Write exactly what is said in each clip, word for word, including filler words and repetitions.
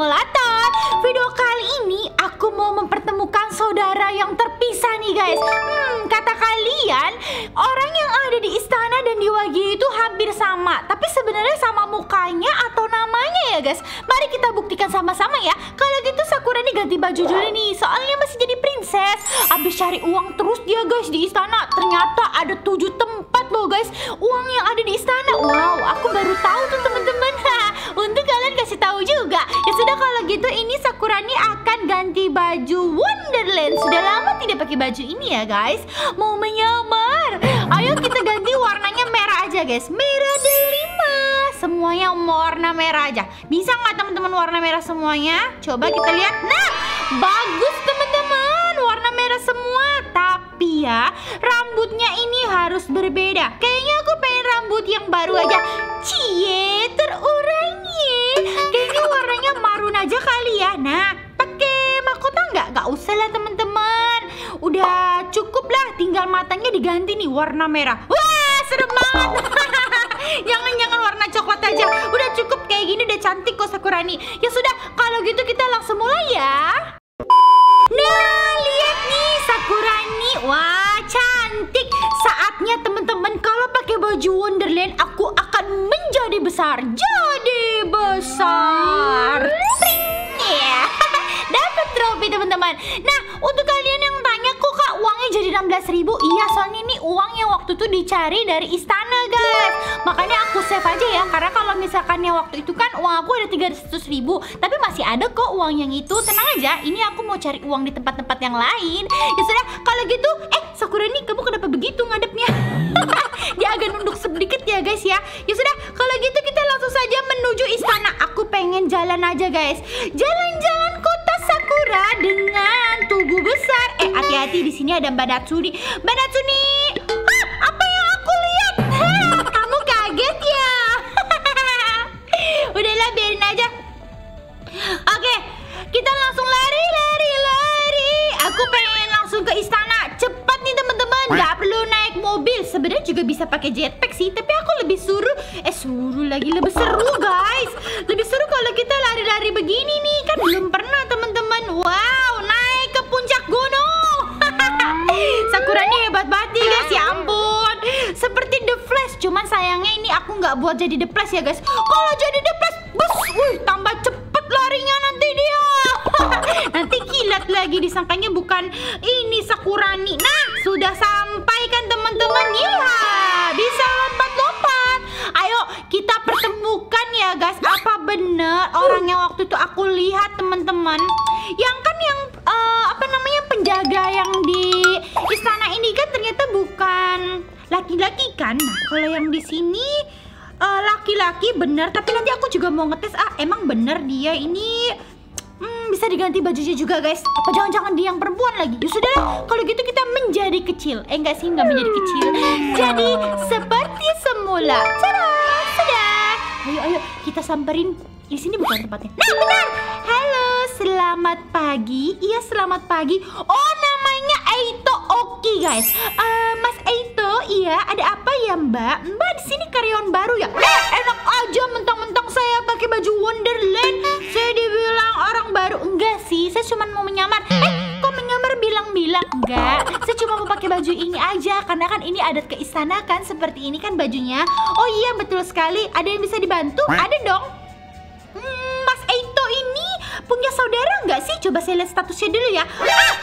Simulator. Video kali ini aku mau mempertemukan saudara yang terpisah nih guys. Hmm, kata kalian orang yang ada di istana dan di Wagyu itu hampir sama, tapi sebenarnya sama mukanya atau namanya ya guys? Mari kita buktikan sama-sama ya. Kalau gitu Sakura nih ganti baju dulu nih, soalnya masih jadi princess. Abis cari uang terus dia guys di istana. Ternyata ada tujuh tempat loh guys uang yang ada di istana. Wow, aku baru tahu tuh teman-teman. Untuk kalian kasih tahu juga. Ya sudah kalau gitu ini Sakura nih akan ganti baju Wonderland. Sudah lama tidak pakai baju ini ya guys. Mau menyamar. Ayo kita ganti warnanya merah aja guys. Merah delima. Semuanya warna merah aja. Bisa nggak teman-teman warna merah semuanya? Coba kita lihat. Nah, bagus teman-teman. Warna merah semua. Tapi ya, rambutnya ini harus berbeda. Kayaknya aku pengen rambut yang baru aja. Cie, terurangi. Kayaknya warnanya marun aja kali ya. Nah, pakai mahkota nggak? Nggak usah lah teman-teman. Udah cukup lah. Tinggal matanya diganti nih warna merah. Wah, serem banget. Jangan-jangan warna coklat aja. Udah cukup kayak gini, udah cantik kok Sakurani. Ya sudah, kalau gitu kita langsung mulai ya. Nah, lihat nih Sakurani. Wah, cantik. Saatnya teman-teman, kalau pakai baju Wonderland aku akan menjadi besar. Jadi besar. Pring. Yeah. Dapat trofi teman-teman. Nah, untuk kalian yang tanya kok kak uangnya jadi enam belas ribu? Iya, soalnya ini uang yang waktu itu dicari dari istana guys. Makanya aku save aja ya. Karena kalau misalkan yang waktu itu kan uang aku ada tiga ratus ribu, tapi masih ada kok uang yang itu. Tenang aja, ini aku mau cari uang di tempat-tempat yang lain. Ya sudah, kalau gitu. Eh, Sakura nih, kamu kenapa begitu ngadepnya? Dia agak nunduk sedikit ya guys ya. Ya sudah, kalau gitu kita langsung saja menuju istana. Aku pengen jalan aja guys. Jalan-jalan kota Sakura dengan tugu besar. Eh, hati-hati, di sini ada Mbak Natsuni. Mbak Natsuni, ah, apa yang aku lihat? Hah, kamu kaget ya? Udahlah, biarin aja. Oke, kita langsung lari, lari, lari. Aku pengen langsung ke istana. Cepat nih teman-teman, nggak perlu naik mobil. Sebenarnya juga bisa pakai jetpack sih, tapi aku lebih suruh, eh suruh lagi lebih seru guys. Lebih seru kalau kita lari-lari begini nih, kan belum pernah teman-teman. Wow, naik ke puncak gunung. Sakura nih hebat banget nih guys, ya ampun. Seperti The Flash, cuman sayangnya ini aku nggak buat jadi The Flash ya guys. Kalau jadi The Flash, bus, wih, tambah cepet larinya nanti dia. Nanti kilat lagi, disangkanya bukan ini Sakurani. Nah, sudah sampai kan teman-teman. Ya, bisa lompat-lompat. Ayo kita pertemukan ya guys. Apa benar orang yang waktu itu aku lihat teman-teman? Yang kan yang uh, apa namanya penjaga yang di istana ini kan ternyata bukan laki-laki kan? Nah, kalau yang di sini laki-laki uh, bener. Tapi nanti aku juga mau ngetes. Ah, emang bener dia ini Hmm, bisa diganti bajunya juga guys. Apa jangan-jangan dia yang perempuan lagi? Ya sudah, kalau gitu kita menjadi kecil. Eh enggak sih, enggak menjadi kecil. Jadi seperti semula. Tada, sudah. Ayo, ayo kita samperin. Di sini bukan tempatnya. Nah, benar. Halo, selamat pagi. Iya, selamat pagi. Oh, namanya Eito Oki guys. Uh, Mas Eito, iya, ada apa ya Mbak? Mbak di sini karyawan baru ya? Eh, enak aja mentang-mentang saya pakai baju Wonderland. Saya dibilang orang baru. Enggak sih, saya cuma mau menyamar. Eh, kok menyamar bilang-bilang? Enggak, saya cuma mau pakai baju ini aja. Karena kan ini adat ke istana kan, seperti ini kan bajunya. Oh iya, betul sekali. Ada yang bisa dibantu? Ada dong. Hmm, Mas Eito ini punya saudara nggak sih? Coba saya lihat statusnya dulu ya. Ah!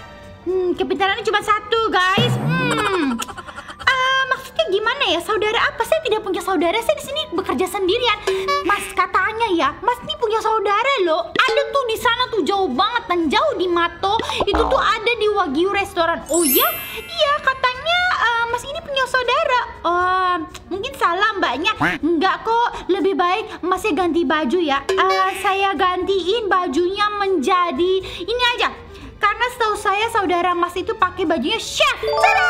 Hmm, kepintarannya cuma satu guys. Hmm. Uh, maksudnya gimana ya? Saudara apa? Saya tidak punya saudara. Saya di sini bekerja sendirian. Mas katanya ya, Mas ini punya saudara loh. Ada tuh di sana tuh jauh banget dan jauh di Mato. Itu tuh ada di Wagyu restoran. Oh ya? Iya katanya uh, Mas ini punya saudara. Uh, mungkin salah mbaknya. Enggak kok. Lebih baik Masnya ganti baju ya. Uh, saya gantiin bajunya menjadi ini aja. Karena setahu saya saudara Mas itu pakai bajunya chef. Tada!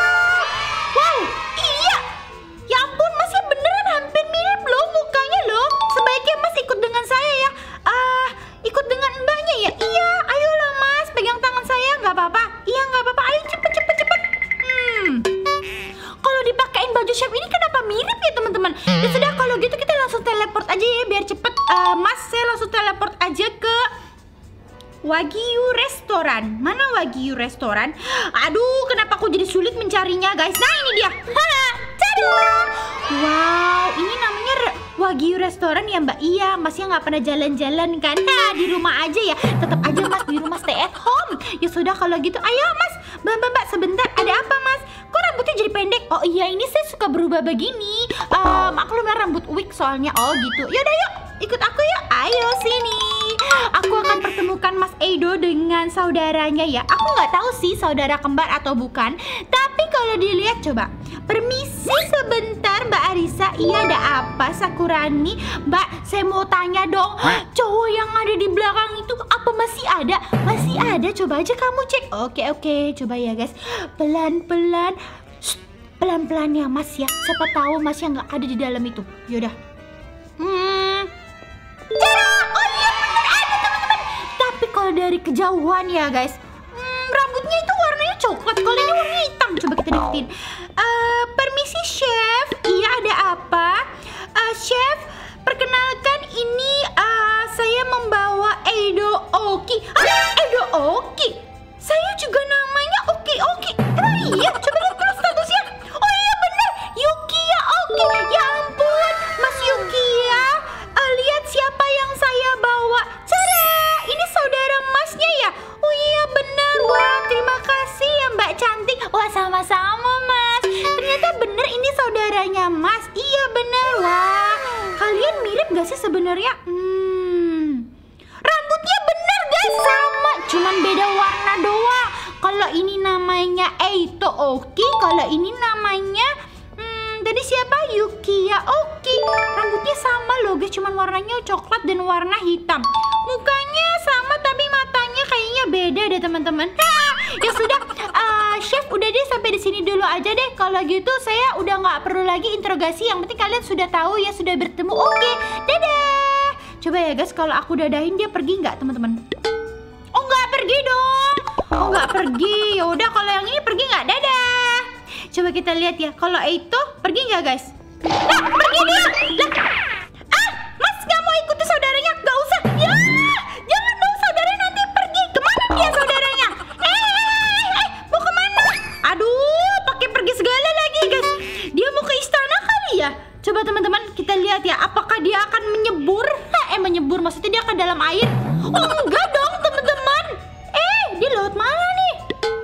Wow, iya. Ya ampun, Masnya beneran hampir mirip loh mukanya loh. Sebaiknya Mas ikut dengan saya ya. Ah, uh, ikut dengan mbaknya ya. Iya, ayolah Mas, pegang tangan saya. Nggak apa-apa. Iya, nggak apa-apa. Ayo cepet, cepet, cepet. Hmm. Kalau dipakein baju chef ini kenapa mirip ya teman-teman? Ya sudah, kalau gitu kita langsung teleport aja ya biar cepet. uh, Mas, saya langsung teleport aja ke Wagyu Restoran. Mana Wagyu Restoran? Aduh, kenapa aku jadi sulit mencarinya, guys? Nah, ini dia. Tada! Wow, ini namanya Re Wagyu Restoran ya, Mbak? Iya, Masnya nggak pernah jalan-jalan kan? Nah, di rumah aja ya. Tetap aja Mas di rumah, stay at home. Ya sudah kalau gitu, ayo Mas. Mbak, Mbak, Mbak, sebentar. Ada apa, Mas? Kok rambutnya jadi pendek? Oh iya, ini saya suka berubah begini. Um, aku lebih rambut wig soalnya. Oh gitu. Yaudah, yuk. Ikut aku yuk. Ayo sini. Aku akan pertemukan Mas Edo dengan saudaranya ya. Aku nggak tahu sih saudara kembar atau bukan. Tapi kalau dilihat coba. Permisi sebentar Mbak Arisa. Iya, ada apa Sakurani? Mbak, saya mau tanya dong. Cowok yang ada di belakang itu apa masih ada? Masih ada. Coba aja kamu cek. Oke, oke. Coba ya guys. Pelan-pelan. Pelan-pelan ya Mas ya. Siapa tahu Mas yang nggak ada di dalam itu. Yaudah. Hmm. Cara. Oh iya bener ada teman-teman. Tapi kalau dari kejauhan ya guys, hmm, rambutnya itu warnanya coklat. Kalau ini warna hitam. Coba kita deketin. Uh, permisi chef. Iya, ada apa? Uh, chef, perkenalkan ini uh, saya membawa Edo Oki. Ah, Edo Oki. Saya juga namanya Oki Oki. Emang iya? Coba lihat kalau statusnya. Oh iya bener, Yukiya Oki. Ya ampun, Mas Yukiya. Uh, lihat siapa yang saya bawa. Cara, ini saudara Masnya ya? Oh iya bener. Wah, terima kasih ya Mbak cantik. Wah, sama-sama Mas. Ternyata bener ini saudaranya Mas. Iya bener. Wah, kalian mirip gak sih sebenarnya? Hmm, rambutnya bener guys, sama, cuman beda warna doang. Kalau ini namanya Eito Oki, kalau ini namanya hmm, tadi siapa? Yukiya Oki. Rambutnya sama loh guys, cuman warnanya coklat dan warna hitam. Mukanya sama tapi matanya kayaknya beda deh teman-teman. Ya sudah, uh, chef udah deh sampai di sini dulu aja deh. Kalau gitu saya udah nggak perlu lagi interogasi. Yang penting kalian sudah tahu ya, sudah bertemu. Oke, dadah. Coba ya guys, kalau aku dadahin dia pergi nggak teman-teman? Oh nggak pergi dong. Oh nggak pergi. Ya udah kalau yang ini pergi nggak? Dadah. Coba kita lihat ya. Kalau itu pergi nggak guys? Nah, pergi dia. Lah. Ah, Mas nggak mau ikuti saudaranya? Nggak usah. Ya, jangan dong saudaranya nanti pergi. Kemana dia saudaranya? Eh, mau kemana? Aduh, pakai pergi segala lagi guys. Dia mau ke istana kali ya? Coba teman-teman kita lihat ya. Apakah dia akan menyebur? Eh, menyebur maksudnya dia ke dalam air? Oh enggak dong teman-teman. Eh, dia laut mana nih?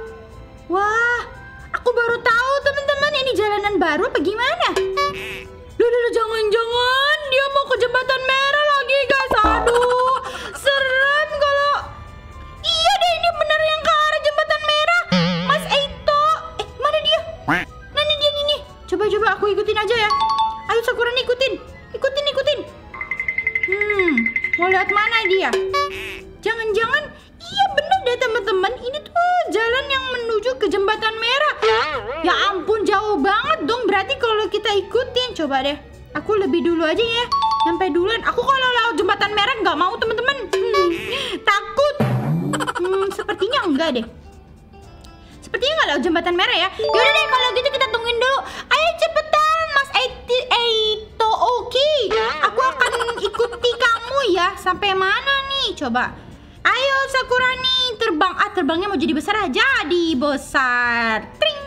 Wah, aku baru tahu teman-teman. Ini jalanan baru apa gimana? Duh, duh, duh, jangan-jangan dia mau ke jembatan merah lagi guys. Aduh, serem kalau. Iya deh, ini bener yang ke arah jembatan merah. Mas Eito. Eh, mana dia? Nah, ini dia nih. Coba-coba aku ikutin aja ya. Ayo Sakurani ikutin. Ikutin, ikutin. Hmm, mau lihat mana dia? Jangan-jangan iya bener deh teman-teman. Ini tuh jalan yang menuju ke jembatan merah. Ya ampun, jauh banget dong. Berarti kalau kita ikutin, coba deh. Aku lebih dulu aja ya. Nyampe duluan. Aku kalau lewat jembatan merah nggak mau teman-teman. Hmm, takut. Hmm, sepertinya enggak deh. Sepertinya nggak lewat jembatan merah ya. Yaudah deh kalau gitu kita tungguin dulu. Ayo cepetan Mas Eito Oki. Aku akan ikuti kamu ya. Sampai mana nih? Coba. Ayo Sakurani terbang. Ah, terbangnya mau jadi besar aja. Jadi besar. Tring.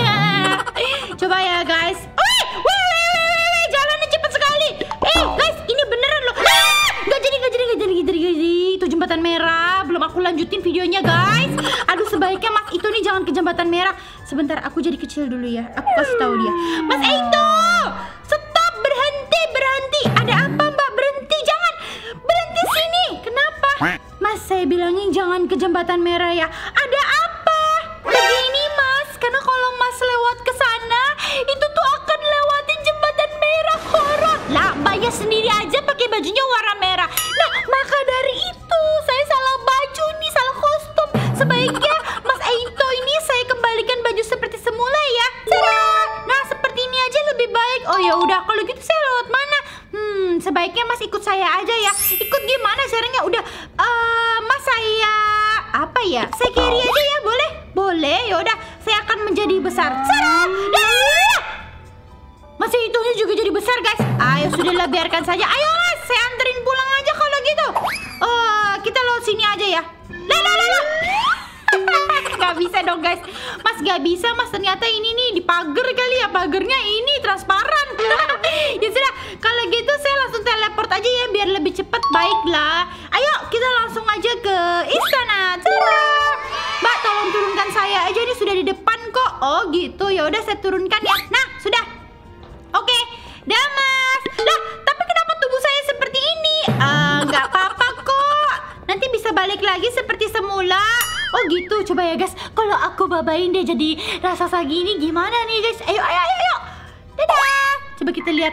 Coba ya guys. Wih, wih, wih, wih, jalannya cepet sekali. Eh guys, ini beneran loh. Ah, gak jadi, gak jadi, gak jadi, gak jadi, gak jadi. Itu jembatan merah. Belum aku lanjutin videonya guys. Aduh, sebaiknya Mas itu nih jangan ke jembatan merah. Sebentar, aku jadi kecil dulu ya. Aku kasih tahu dia. Mas Eito, stop, berhenti, berhenti. Ada apa Mbak? Berhenti, jangan. Berhenti sini. Kenapa? Mas, saya bilangin jangan ke jembatan merah ya. Ada apa? Begini Mas, karena kalau Mas lewat ke sana, itu tuh akan lewatin jembatan merah horor. Lah, Mbaknya sendiri aja pakai bajunya warna merah. Nah, maka dari itu saya salah baju nih, salah kostum. Sebaiknya Mas Eito ini saya kembalikan baju seperti semula ya. Tada! Nah, seperti ini aja lebih baik. Oh ya udah, kalau gitu saya lewat mana? Hmm, sebaiknya Mas ikut saya aja ya. Ikut gimana caranya? Udah, uh, Mas saya apa ya? Saya carry aja ya, boleh? Boleh. Ya udah, saya akan menjadi besar. Tada! Masih itunya juga jadi besar guys. Ayo sudahlah, biarkan saja. Ayo Mas. saya anterin pulang aja kalau gitu. Uh, kita lewat sini aja ya. Lah, lah, lah, lah. Gak bisa dong guys. Mas gak bisa mas, ternyata ini nih di pagar kali ya. Pagarnya ini transparan. Ya sudah, kalau gitu saya langsung teleport aja ya, biar lebih cepat. Baiklah, ayo kita langsung aja ke istana. Tada! Mbak, tolong turunkan saya aja, ini sudah di depan kok. Oh gitu, ya udah saya turunkan ya. Nah, sudah. Oke, dah mas. Lah, tapi kenapa tubuh saya seperti ini? Uh, gak apa-apa kok. Nanti bisa balik lagi seperti semula. Oh gitu, coba ya guys. Kalau aku babain dia jadi raksasa gini gimana nih guys? Ayo, ayo, ayo, ayo. Dadah. Coba kita lihat.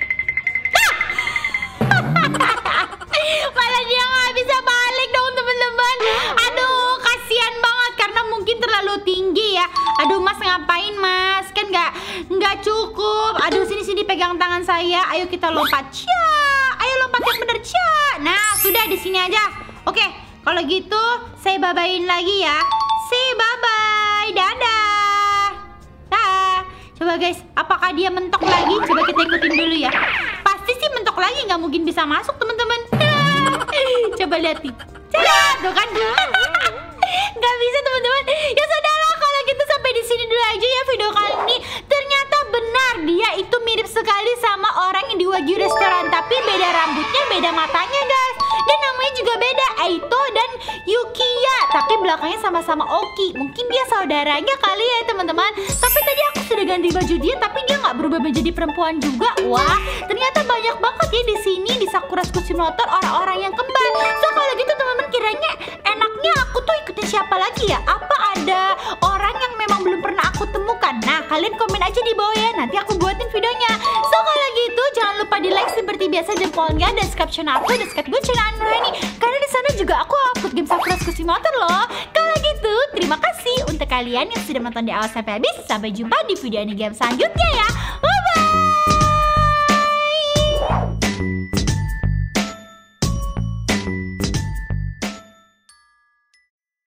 Malah dia nggak bisa balik dong teman-teman. Aduh, kasihan banget karena mungkin terlalu tinggi ya. Aduh mas, ngapain mas? Kan nggak nggak cukup. Aduh, sini sini pegang tangan saya. Ayo kita lompat. Cia. Ayo lompat yang bener, cia. Nah, sudah di sini aja. Oke, kalau gitu saya babain lagi ya. Say bye-bye. Dadah. Dah. Coba guys, apakah dia mentok lagi? Coba kita ikutin dulu ya. Pasti sih mentok lagi, nggak mungkin bisa masuk teman-teman. Coba lihat nih. Cepat, tuh kan? Nggak bisa teman-teman. Ya sudahlah, kalau gitu sampai di sini dulu aja ya video kali ini. Ternyata benar dia itu mirip sekali sama orang yang di Wagyu restoran, tapi beda rambutnya, beda matanya guys. Dan namanya juga beda, Aito dan Yukiya. Tapi belakangnya sama-sama Oki. Mungkin dia saudaranya kali ya teman-teman. Tapi tadi aku sudah ganti baju dia, tapi dia nggak berubah menjadi perempuan juga. Wah, ternyata banyak banget ya di sini di Sakura School Simulator orang-orang yang kembar. So kalau gitu teman-teman, kiranya enaknya aku tuh ikutin siapa lagi ya? Apa ada orang yang memang belum pernah aku temukan? Nah, kalian komen aja di bawah ya. Nanti aku buatin videonya. So kalau gitu jangan lupa di like seperti biasa jempolnya, dan subscribe channel aku, dan subscribe gue channel Anurani. Karena di sana juga aku upload game Sakura School Simulator loh. Kalau gitu, terima kasih untuk kalian yang sudah menonton di awal sampai habis. Sampai jumpa di video ini game selanjutnya ya.